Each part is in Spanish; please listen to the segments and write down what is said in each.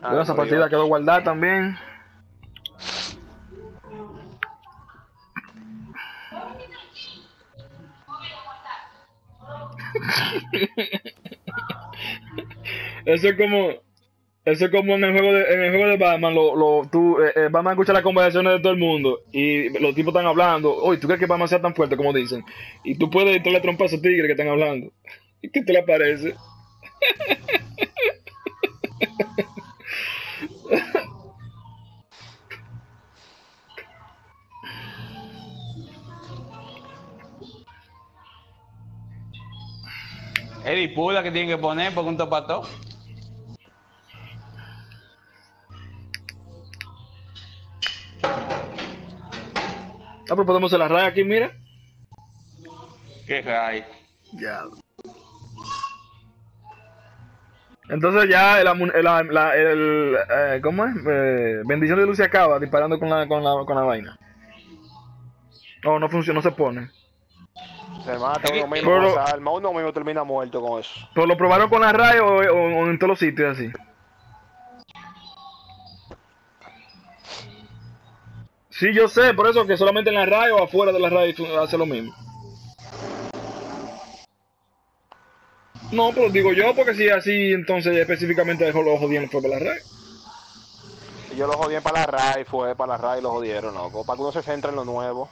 Bueno, esa partida quedó guardada también. Eso es como... Eso es como en el juego de Batman, Batman escucha las conversaciones de todo el mundo y los tipos están hablando. Oye, ¿tú crees que Batman sea tan fuerte como dicen? Y tú puedes darle trompa a esos tigres que están hablando. ¿Qué te le parece? Es disputa que tienen que poner porque un topató. Ah, pero podemos hacer la raya aquí, mira. ¿Qué hay? Ya. Entonces ya ¿cómo es? Bendición de luz se acaba disparando con la vaina. No, no funciona, no se pone. Se mata uno mismo Pero- con esa arma, uno mismo termina muerto con eso. ¿Pero lo probaron con la raya o en todos los sitios así? Sí, yo sé, por eso que solamente en la raya o afuera de la raya hace lo mismo. No, pero digo yo, porque si así, entonces específicamente lo jodieron fue por la raya. Y yo lo jodí para la RAI, fue para la RAI y lo jodieron, loco. Para que uno se centre en lo nuevo.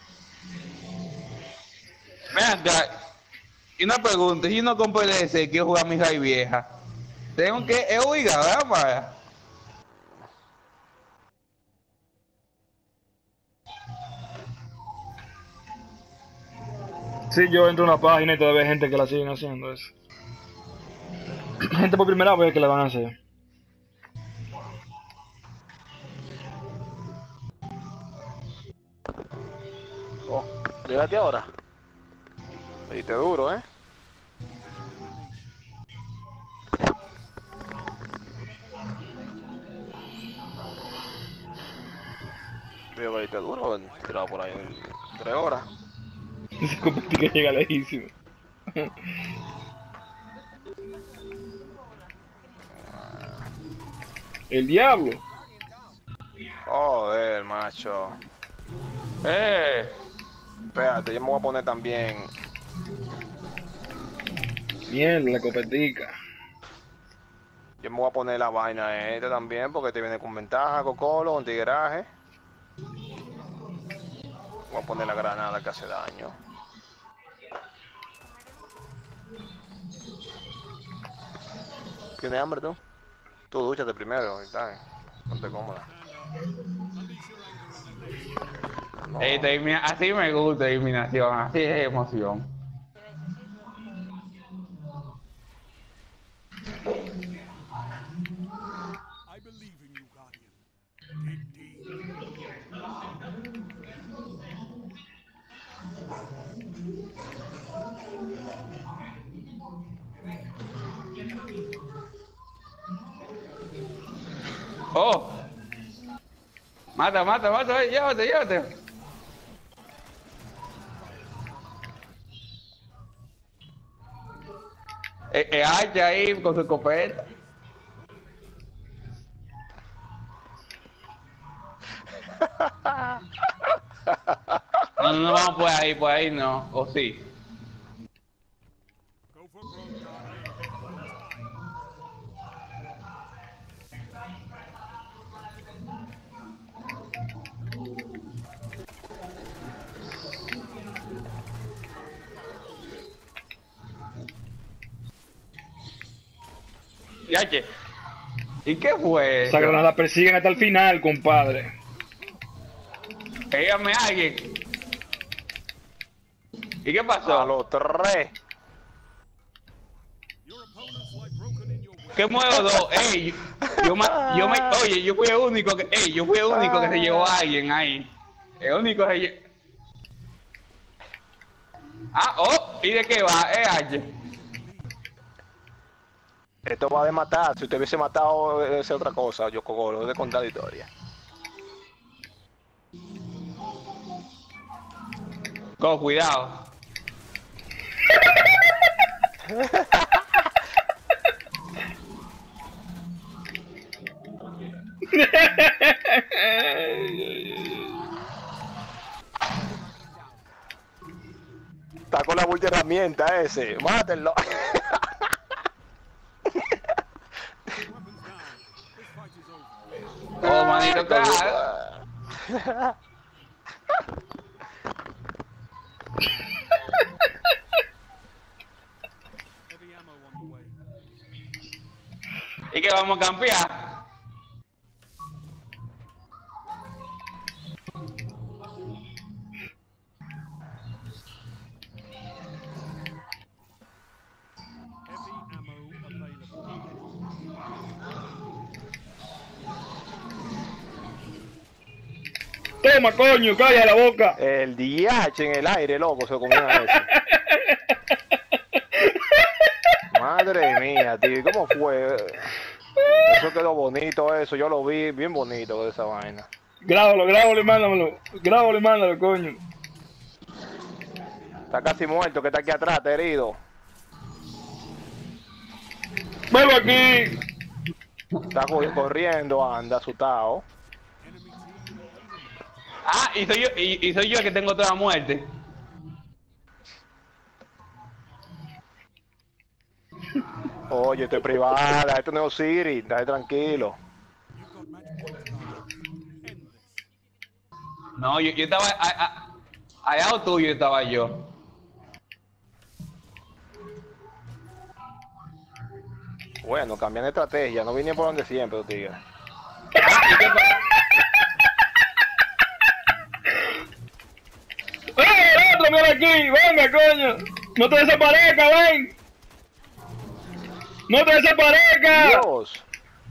Vean, y una pregunta, si yo no compro el DS, quiero jugar mi Ray vieja. Tengo que, es obligado, ¿verdad, Mara? Sí, yo entro a una página y todavía hay gente que la siguen haciendo eso. Gente por primera vez que la van a hacer. Oh, llegaste ahora. Le diste duro, ¿eh? Veo que le diste duro, tirado por ahí en 3 horas. Ese competí que llega lejísimo. El diablo. Joder, macho. Espérate, yo me voy a poner también. Mierda, la copetica. Yo me voy a poner la vaina esta también porque te viene con ventaja, cocolo, con tigueraje. Voy a poner la granada que hace daño. ¿Tienes hambre tú? Tú dúchate primero, ¿sabes? Ponte cómoda. No. Así me gusta eliminación, así es emoción. I believe in you, Guardian. Dig deep. ¡Oh! Mata, llévate. Hacha ahí con su escopeta. No vamos por ahí no, o sí. Go for broke, Guardian. Yache. ¿Y qué fue? Esa granada persiguen hasta el final, compadre. Dígame alguien. ¿Y qué pasó? A los 3. Your opponents lie broken in your way. ¿Qué muevo dos? Ey, oye, yo fui el único que se llevó a alguien ahí. El único que se llevó. Ah, oh, ¿y de qué va? H. Esto va de matar. Si usted hubiese matado, es otra cosa. Yo cogolo de contar historia. Con cuidado. Está con la multiherramienta ese. Mátenlo. Oh, manito, claro. Heavy ammo on the way. ¿Y que vamos a campear? Heavy ammo available. Toma, coño, calla la boca. El DH en el aire, loco, se comió a ese. Madre mía, tío, ¿cómo fue? Eso quedó bonito, eso. Yo lo vi bien bonito esa vaina. Grábalo, grábalo y mándamelo. Grábalo y mándalo, coño. Está casi muerto, que está aquí atrás, está herido. Vuelvo aquí. Está corriendo, anda, asustado. Ah, y soy yo el que tengo toda la muerte. Oye, esto es privada, esto no es Osiris, estate tranquilo. You've got match points now. End this. No, yo estaba... Al lado tuyo estaba yo. Bueno, cambian de estrategia, no vienen por donde siempre, los tigres. Ah, ¿y qué pa- ¡El otro, mira aquí! ¡Venga, coño! ¡No te desaparezca, ven! ¡No te desaparezca! Dios,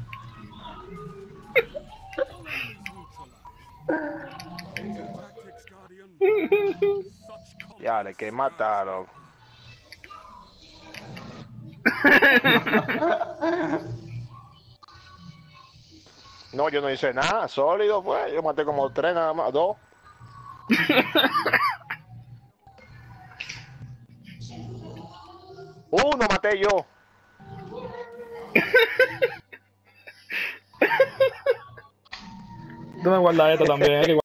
Tactics, Guardian. Such ya le que mataron. No, yo no hice nada, sólido, pues. Yo maté como 3 nada más, 2. Uno maté yo. Tú me guardas esto también,